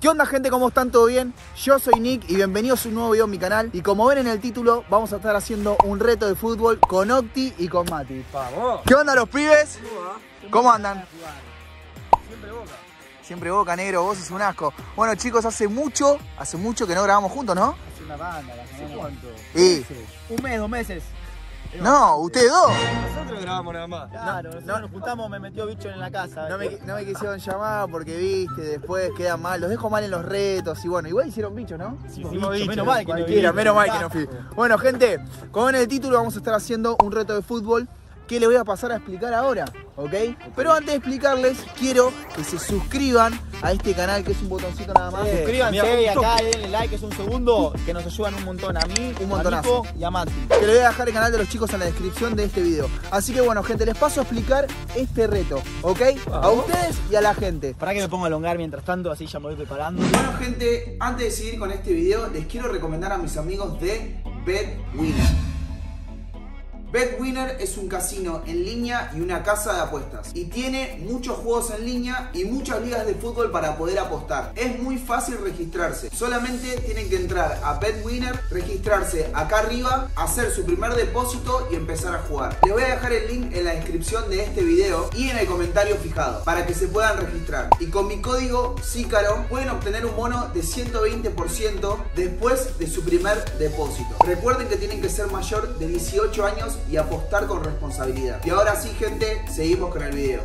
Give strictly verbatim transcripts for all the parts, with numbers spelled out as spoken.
¿Qué onda, gente? ¿Cómo están? ¿Todo bien? Yo soy Nick y bienvenidos a un nuevo video en mi canal. Y como ven en el título, vamos a estar haciendo un reto de fútbol con Octi y con Mati. ¡Vamos! ¿Qué onda, los pibes? ¿Cómo andan? Siempre Boca. Siempre Boca, negro, vos sos un asco. Bueno, chicos, hace mucho, hace mucho que no grabamos juntos, ¿no? Hace una banda, ¿hace cuánto? Sí. Un mes, dos meses. No, ustedes dos. Nosotros grabamos nada más. Claro, nosotros no. nos juntamos, me metió bicho en la casa. No me, no me quisieron llamar porque, viste, después quedan mal. Los dejo mal en los retos y bueno, igual hicieron bicho, ¿no? Sí, Hicimos bicho, bicho, menos mal que no Cualquiera, viniste. menos mal que no fui. Bueno, gente, como ven en el título, vamos a estar haciendo un reto de fútbol que les voy a pasar a explicar ahora, ¿ok? Pero antes de explicarles, quiero que se suscriban a este canal, que es un botoncito nada más. Sí, suscríbanse Mira, y un acá denle like, es un segundo, que nos ayudan un montón a mí, Un a montonazo. Nico y a Mati. Que les voy a dejar el canal de los chicos en la descripción de este video. Así que bueno, gente, les paso a explicar este reto, ¿ok? A Vamos. ustedes y a la gente. Para que me ponga a elongar mientras tanto, así ya me voy preparando. Bueno, gente, antes de seguir con este video, les quiero recomendar a mis amigos de BetWinner. BetWinner es un casino en línea y una casa de apuestas. Y tiene muchos juegos en línea y muchas ligas de fútbol para poder apostar. Es muy fácil registrarse. Solamente tienen que entrar a BetWinner, registrarse acá arriba, hacer su primer depósito y empezar a jugar. Les voy a dejar el link en la descripción de este video y en el comentario fijado para que se puedan registrar. Y con mi código SICARO pueden obtener un bono de ciento veinte por ciento después de su primer depósito. Recuerden que tienen que ser mayor de dieciocho años y apostar con responsabilidad. Y ahora sí, gente, seguimos con el video.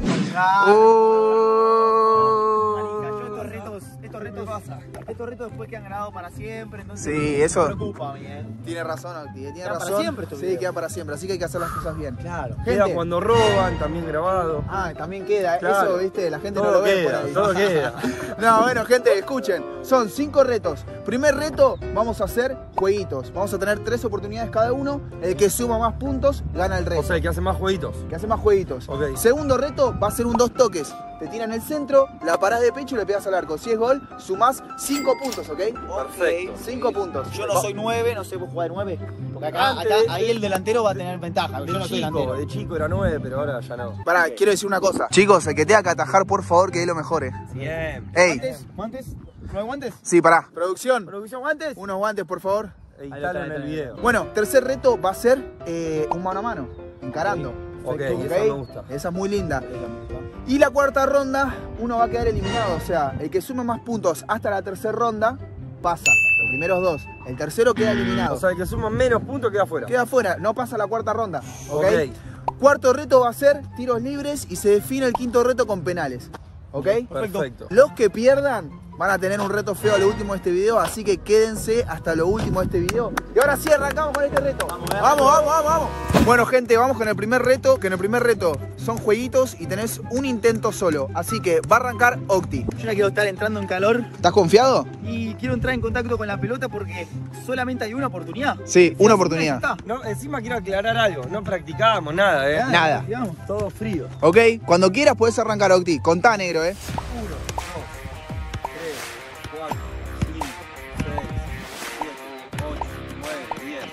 Marica, yo estos retos, estos retos pasa. Estos retos después quedan grabados para siempre, entonces Sí, eso- me preocupa a mí, eh. Tiene razón, Octi, tiene Queda para razón. siempre estos Sí, videos. queda para siempre, así que hay que hacer las cosas bien. Claro. Queda Gente. cuando roban, también grabado. Ah, también queda, Claro. eso, viste, la gente no Todo lo ve queda, por ahí. todo queda. No, bueno, gente, escuchen, son cinco retos. Primer reto, vamos a hacer jueguitos. Vamos a tener tres oportunidades cada uno. El que suma más puntos, gana el reto. O sea, el que hace más jueguitos. que hace más jueguitos. Ok. Segundo reto, va a ser un dos toques. Te tiran el centro, la parás de pecho y le pegas al arco. Si es gol, sumás cinco puntos, ¿ok? Perfecto. cinco puntos. Yo no soy nueve, no sé vos jugar de nueve. Porque acá, Antes- acá ahí el delantero va a tener ventaja. Yo De no soy chico, delantero. de chico era nueve, pero ahora ya no. Pará, quiero decir una cosa. Chicos, el que tenga que atajar, por favor, que dé lo mejor. eh. Bien. Ey, ¿Guantes? ¿Guantes? ¿No hay guantes? sí, pará. Producción, ¿Producción guantes? unos guantes, por favor. Editalo en el video. Bueno, tercer reto va a ser eh, un mano a mano, encarando. Ok, Perfecto, esa me gusta. Esa es muy linda. Y la cuarta ronda, uno va a quedar eliminado. O sea, el que sume más puntos hasta la tercera ronda, pasa. Los primeros dos. El tercero queda eliminado. O sea, el que suma menos puntos queda afuera. Queda afuera, no pasa la cuarta ronda. ¿Ok? Ok. Cuarto reto va a ser tiros libres y se define el quinto reto con penales. ¿Ok? Perfecto. Los que pierdan van a tener un reto feo a lo último de este video, así que quédense hasta lo último de este video. Y ahora sí, arrancamos con este reto. Vamos, vamos, vamos, vamos, vamos. Bueno, gente, vamos con el primer reto, que en el primer reto son jueguitos y tenés un intento solo. Así que va a arrancar Octi. Yo ya quiero estar entrando en calor ¿Estás confiado? y quiero entrar en contacto con la pelota porque solamente hay una oportunidad. Sí, Si una la oportunidad. segunda ya No, encima quiero aclarar algo. No practicábamos nada, eh. está. Nada. Digamos. Todo frío. ¿Ok? Cuando quieras puedes arrancar, Octi. Contá, negro, ¿eh? uno, dos, tres, cuatro, cinco, seis, siete, ocho, nueve, diez.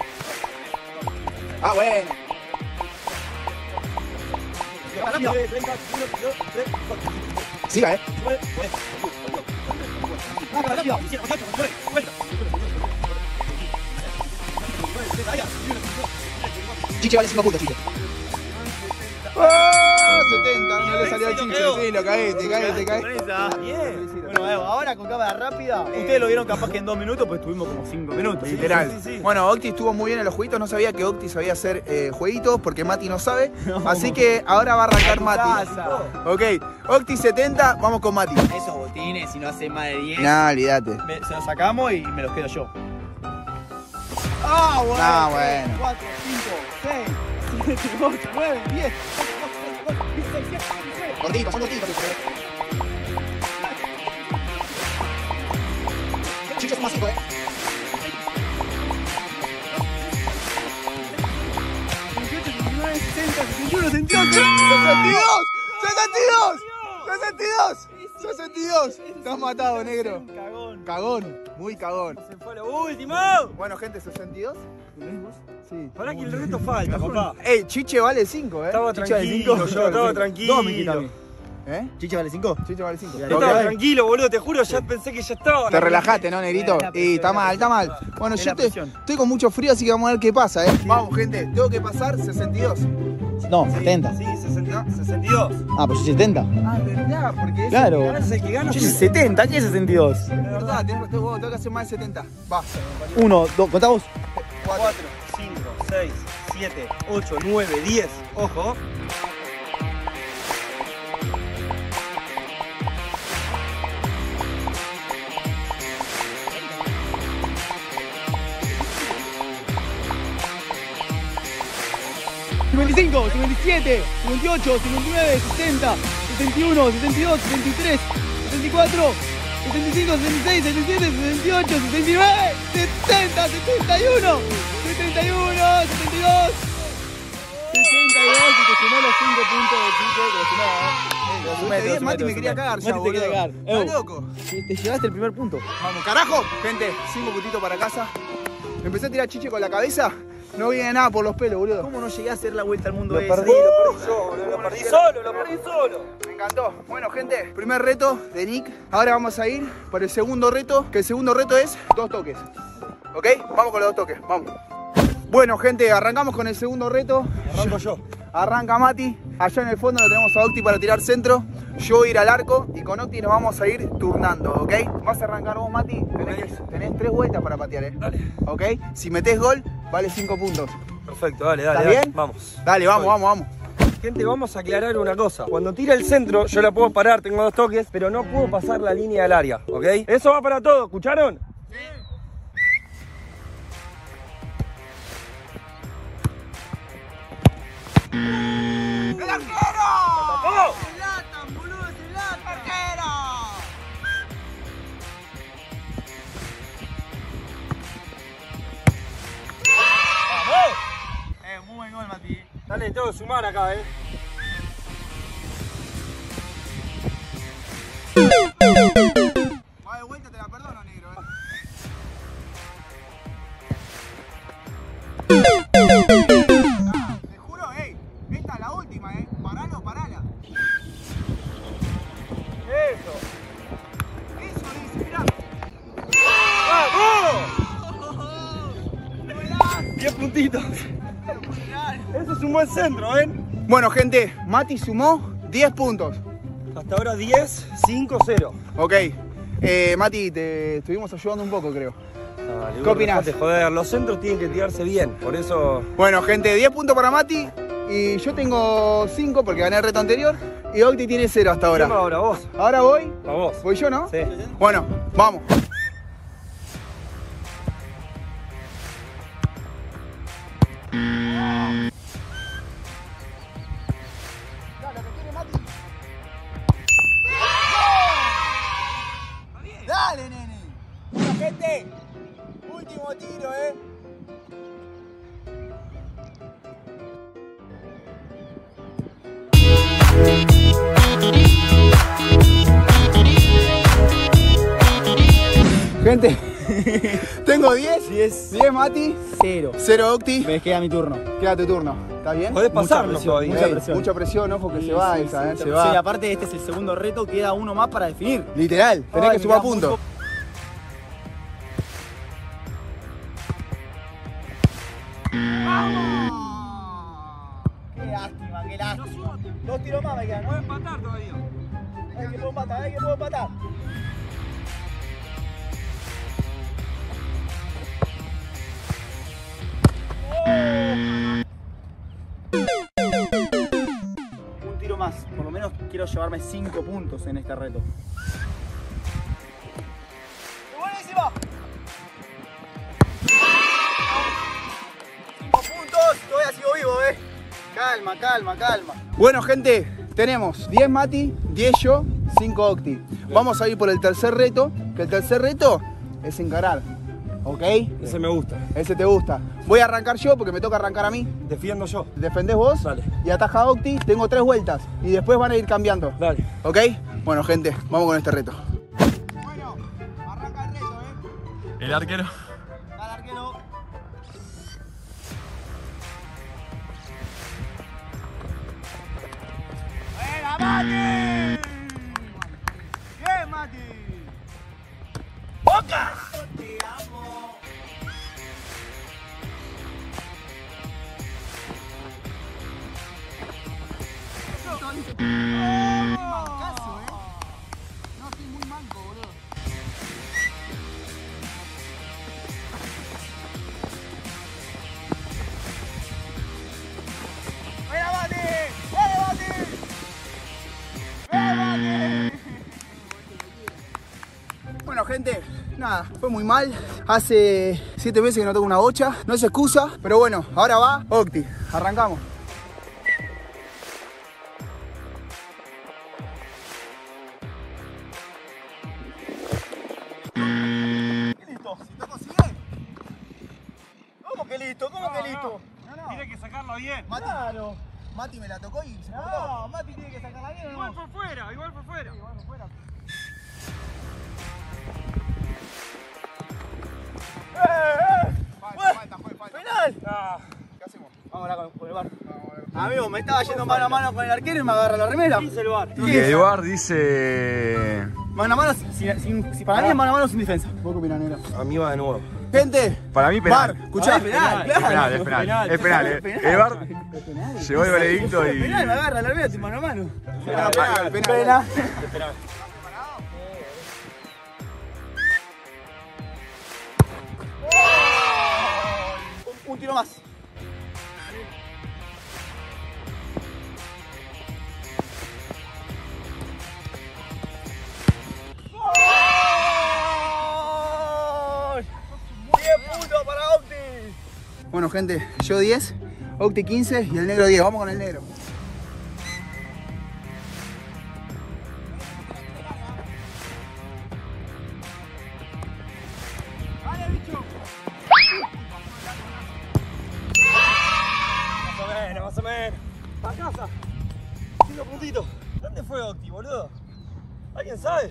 Ah, bueno. Siga, ¿eh? Chiche vale cinco puntos, Chiche. ¡Oh! setenta, no le salió al Chiche. Sí, lo caíste, caíste, caíste. Bien. Bueno, Evo, ahora con cámara rápida. Ustedes lo vieron capaz que en dos minutos, pues tuvimos como cinco minutos. Literal. sí, sí. Bueno, Octi estuvo muy bien en los jueguitos. No sabía que Octi sabía hacer eh, jueguitos porque Mati no sabe. Así que ahora va a arrancar Mati. Casa. Ok, Octi setenta, vamos con Mati. Esos botines, si no hace más de diez, Nah, olvídate. me- se los sacamos y me los quedo yo. Ah, bueno. Ah, bueno. cuatro, cinco, seis, siete, ocho, nueve, diez. Cortito, son cortitos. Chicho es más cinco, eh. sesenta, sesenta y uno, sesenta y dos. ¡sesenta y dos! ¡sesenta y dos! ¡sesenta y dos! ¡sesenta y dos! Estás matado, negro. Cagón. Cagón, muy cagón. Se fue lo último. Bueno, gente, ¿sesenta y dos? ¿Tenés vos? Sí. Pará que el resto falta, papá. Ey, Chiche vale cinco, eh. Estaba Chiche vale tranquilo, cinco, yo estaba Dos me tranquilo. quita a mí. ¿Eh? ¿Chicha vale cinco? Chicha vale cinco. No estaba tranquilo, boludo, te juro, ya pensé que ya estaba. Te relajaste, ¿no, negrito? Y está mal, está mal. Bueno, yo te, estoy con mucho frío, así que vamos a ver qué pasa, ¿eh? Vamos, gente, tengo que pasar sesenta y dos. No, setenta. Sí, sesenta, sesenta y dos. Ah, pues yo setenta. Ah, verdad, porque es Claro. el que gana. Yo soy setenta, ¿qué es sesenta y dos? Es verdad, tengo, tengo, tengo que hacer más de setenta. Va. Uno, dos, contamos. cuatro, cinco, seis, siete, ocho, nueve, diez. Ojo. cincuenta y cinco, cincuenta y siete, cincuenta y ocho, cincuenta y nueve, sesenta, setenta y uno, setenta y dos, setenta y tres, setenta y cuatro, setenta y cinco, setenta y seis, setenta y siete, setenta y ocho, setenta y nueve, setenta, setenta y uno, setenta y uno, setenta y dos, setenta y dos y te sumé los cinco puntos del Quique, que lo sumé, ¿eh? Lo sumé, lo sumé, Mati me quería cagar ya, Mati te quería cagar. ¿Estás loco? Te llevaste el primer punto. Vamos, carajo. Gente, cinco puntitos para casa. Empecé a tirar chiche con la cabeza. No viene nada por los pelos, boludo. ¿Cómo no llegué a hacer la vuelta al mundo Lo esa? perdí, lo perdí solo, lo perdí solo, lo perdí solo. Me encantó. Bueno, gente, primer reto de Nick. Ahora vamos a ir por el segundo reto, que el segundo reto es dos toques. ¿Ok? Vamos con los dos toques, vamos. Bueno, gente, arrancamos con el segundo reto. Arranco yo. Arranca Mati. Allá en el fondo lo tenemos a Octi para tirar centro. Yo voy a ir al arco y con Octi nos vamos a ir turnando, ¿ok? Vas a arrancar vos, Mati. Tenés, tenés tres vueltas para patear, ¿eh? Dale. ¿Ok? Si metés gol, vale cinco puntos. Perfecto, dale, dale. ¿Está dale. bien? Vamos. Dale, vamos, vamos, vamos. Gente, vamos a aclarar una cosa. Cuando tira el centro, yo la puedo parar, tengo dos toques, pero no puedo pasar la línea del área, ¿ok? Eso va para todos, ¿escucharon? Sí. ¡El arquero! ¡Oh! ¡Se latan, boludo! ¡Se latan! ¡Arquero! ¡Vamos! Eh, muy buen gol, Mati. Dale, tengo que sumar acá, eh. Va de vuelta, te la perdono, negro, eh. Ah, te juro, ey, esta es la última, eh. Paralo, parala. Eso. Eso dice, mirá. ¡Vamos! diez puntitos. Eso es un buen centro, ¿ven? Bueno, gente, Mati sumó diez puntos. Hasta ahora diez, cinco, cero. Ok. Eh, Mati, te estuvimos ayudando un poco, creo. Dale, ¿Qué opinás? dejate joder, los centros tienen que tirarse bien, por eso... Bueno, gente, diez puntos para Mati. Y yo tengo cinco porque gané el reto anterior. Y Octi tiene cero hasta ¿Quién va ahora. ahora, vos? Ahora voy. A vos. Voy yo, ¿no? Sí. Bueno, vamos. Dale, nene. Bueno, gente, último tiro, eh. Gente, tengo diez. diez. diez, Mati. Cero. cero, Octi. Me queda mi turno. Queda tu turno. ¿Está bien? Podés pasarnos presión, todavía. mucha Ey, presión. mucha presión, ojo que Sí, se va sí, esa, sí, eh, mucha se presión. va. Y aparte este es el segundo reto, queda uno más para definir. Literal, tenés Ay, que sumar mirá, muy puntos. po- Qué lástima, qué lástima. Dos tiros más me quedan. Puedes empatar todavía. Hay que puedo empatar, hay que puedo empatar. Un tiro más, por lo menos quiero llevarme cinco puntos en este reto. ¡Buenísimo! cinco puntos, todavía sigo vivo, eh. Calma, calma, calma. Bueno, gente, tenemos diez Mati, diez yo, cinco Octi. Vamos a ir por el tercer reto, que el tercer reto es encarar. ¿Ok? Ese me gusta. Ese te gusta. Voy a arrancar yo porque me toca arrancar a mí. Defiendo yo. Defendés vos Dale. y ataja Octi. Tengo tres vueltas y después van a ir cambiando. Dale. ¿Ok? Bueno, gente, vamos con este reto. Bueno, arranca el reto, ¿eh? El arquero. Al arquero. ¡Buena, Mati! ¡Boca! Mancazo, eh. No, estoy muy manco, boludo. ¡Buena, Mati! ¡Buena, Mati! ¡Buena, Mati! Bueno, gente, nada, fue muy mal. Hace siete meses que no toco una bocha. No es excusa, pero bueno, ahora va Octi. Arrancamos. ¿Cómo que listo? ¿Cómo que listo? No, no. Tiene que sacarla bien. Mati, Claro. Mati me la tocó y se cortó. No, Mati tiene que sacarla bien, ¿o Igual no? por fuera, igual por fuera. Sí, bueno, fuera. Falta, falta, fue, falta. ¡Penal! Ah, ¿Qué hacemos? Vamos ahora con, con el bar. Amigo, me estaba yendo mano a mano con el arquero y me agarra la remera. dice el bar. Y el bar dice... Mano a mano, sin, sin- sin- para mí es mano a mano sin defensa. ¿Vos qué opinás, negro? A mí va de nuevo. Gente, Para mí penal. bar, escuchá. Ah, penal, Es penal, es penal. Es penal, eh. penal. El bar llegó el veredicto y... Penal, me agarra la remera, estoy mano a mano. Penal, penal, penal. Penal. Esperá. Un, un tiro más. ¡Gol! diez puntos para Octi. Bueno, gente, yo diez, Octi quince y el negro diez. Vamos con el negro. Más o menos, más o menos. A casa. Cinco puntitos. ¿Dónde fue Octi, boludo? ¿Alguien sabe?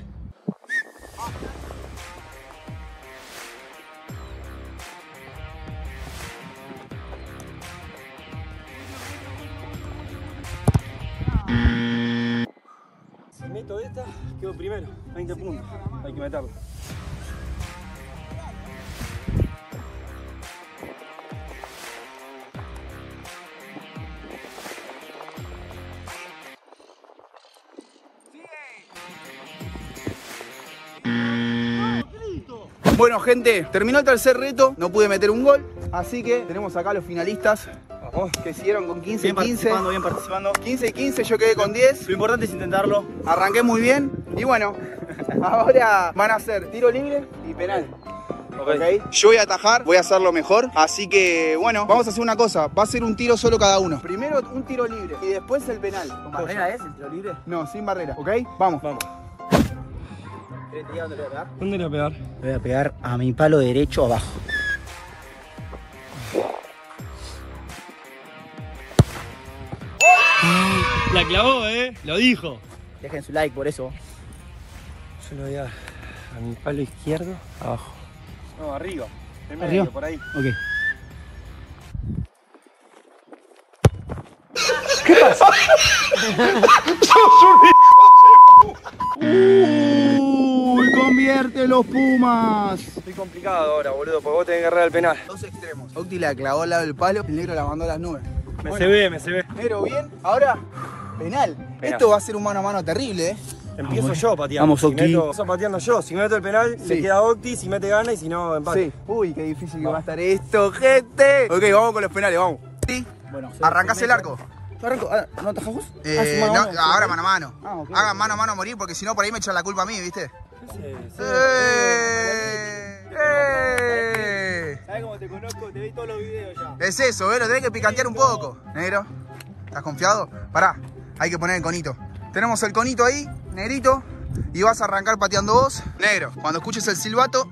Si meto esta, quedo primero. veinte puntos. Hay que meterlo. Bueno, gente, terminó el tercer reto. No pude meter un gol. Así que tenemos acá los finalistas Vamos. que siguieron con quince y Bien quince. participando, bien participando. quince y quince, yo quedé con diez. Lo importante es intentarlo. Arranqué muy bien. Y bueno, ahora van a hacer tiro libre y penal. ¿Ok? Yo voy a atajar, voy a hacerlo mejor. Así que, bueno, vamos a hacer una cosa. Va a ser un tiro solo cada uno. Primero un tiro libre y después el penal. ¿Con barrera es el tiro libre? No, sin barrera, ¿ok? Vamos. Vamos. ¿Querés tirar dónde le voy a pegar? ¿Dónde le voy a pegar? Le voy a pegar a mi palo derecho abajo. La clavó, eh. Lo dijo. Dejen su like por eso. Yo le voy a, a mi palo izquierdo abajo. No, arriba. En medio, ¿Arriba? por ahí. Ok. Uy, convierte los Pumas. Estoy complicado ahora, boludo, porque vos tenés que agarrar el penal. Dos extremos. Octi la clavó al lado del palo, el negro la mandó a las nubes. Me Bueno. se ve, me se ve. Negro, bien. Ahora, penal. Penal. Esto va a ser un mano a mano terrible, ¿eh? Empiezo yo pateando. Vamos, Si Octi. meto- Empiezo pateando yo. Si meto el penal, Sí. se queda Octi. Si mete gana y si no, empate. Sí. Uy, qué difícil que va a estar esto, gente. Ok, vamos con los penales, vamos. Sí. Bueno, Arrancás el arco. Yo arranco. Ah, ¿no atajás vos? Eh, Ah, sí, mano a no, mano. ahora mano a mano. Ah, ok, Hagan ok. mano a mano a morir porque si no por ahí me echan la culpa a mí, ¿viste? Sí, sí. ¡Eh! ¡Eh! ¿Sabes cómo te conozco? Te vi todos los videos ya. Es eso, ¿eh? Lo tenés que picantear un poco. Negro, ¿estás confiado? Pará, hay que poner el conito. Tenemos el conito ahí, negrito, y vas a arrancar pateando vos. Negro, cuando escuches el silbato...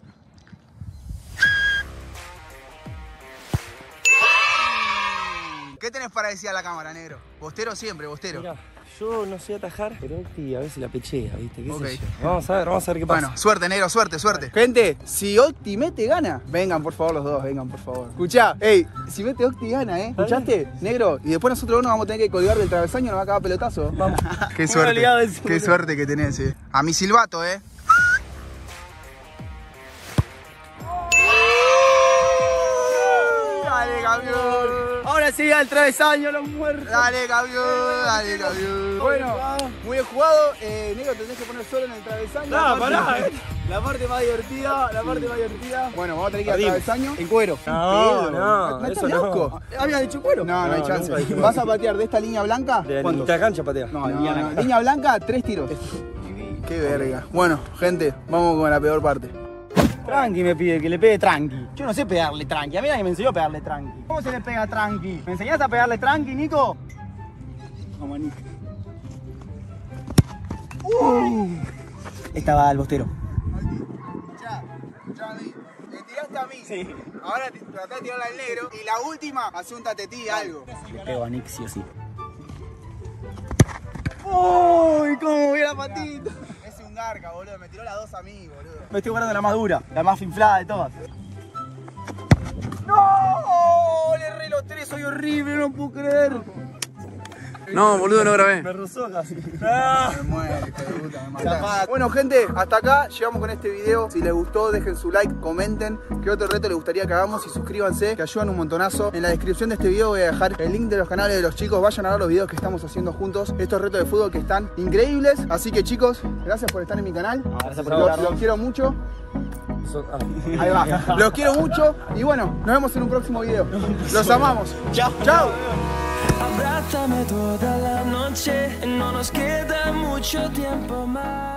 ¿Qué tenés para decir a la cámara, negro? Bostero siempre, bostero. Mirá, yo no sé atajar, pero Octi a veces la pechea, ¿viste? ¿Qué Ok. sé yo? Vamos a ver, vamos a ver qué pasa. Bueno, suerte, negro, suerte, suerte. Gente, si Octi mete gana, vengan por favor los dos, vengan por favor. Escuchá, ey, si mete Octi gana, ¿eh? ¿Escuchaste? Negro, y después nosotros dos nos vamos a tener que colgar del travesaño y nos va a cagar pelotazo. Vamos. Qué Me suerte, he olvidado de eso, qué boludo. suerte que tenés, eh. A mi silbato, eh. ahora sí, al travesaño, los muertos. Dale, campeón, dale, campeón. Bueno, muy bien jugado. Eh, Negro, tenés que poner solo en el travesaño. No, pará, eh. La parte más divertida, la parte más divertida. Bueno, vamos a tener que ir al Dime. travesaño en cuero. No, no, ¿No eso estás no. loco? ¿Habías dicho cuero? No, no, hay No, chance. nunca dijimos ¿Vas eso. a patear de esta línea blanca? De la ¿Cuántos? mitad cancha patea. No, línea blanca. Línea blanca, tres tiros. Qué verga. Bueno, gente, vamos con la peor parte. Tranqui me pide que le pegue tranqui. Yo no sé pegarle tranqui. A mí nadie me enseñó a pegarle tranqui. ¿Cómo se le pega tranqui? ¿Me enseñaste a pegarle tranqui, Nico? Vamos, Nico. Uh. Estaba al bostero. Ya, ya a mí. Me tiraste a mí. Sí. Ahora te tratás de tirarla al negro. Y la última, hace un tatetí, algo. Le pego a Nick sí o sí. ¡Uy! ¿Cómo moví la patita? Es un garca, boludo. Me tiró las dos a mí, boludo. Me estoy guardando la más dura, la más inflada de todas. ¡No! Le erré los tres, soy horrible, no puedo creer. No, boludo, no grabé. Me rozó casi. Me muero, hijo de puta, me mataste. Bueno, gente, hasta acá llegamos con este video. Si les gustó, dejen su like, comenten qué otro reto les gustaría que hagamos y suscríbanse, que ayudan un montonazo. En la descripción de este video voy a dejar el link de los canales de los chicos. Vayan a ver los videos que estamos haciendo juntos. Estos retos de fútbol que están increíbles. Así que, chicos, gracias por estar en mi canal. Gracias por Los, invitarnos. los quiero mucho. So- ah. Ahí va. Los quiero mucho. Y bueno, nos vemos en un próximo video. Los amamos. Chao. Chao. Abrázame toda la noche, no nos queda mucho tiempo más.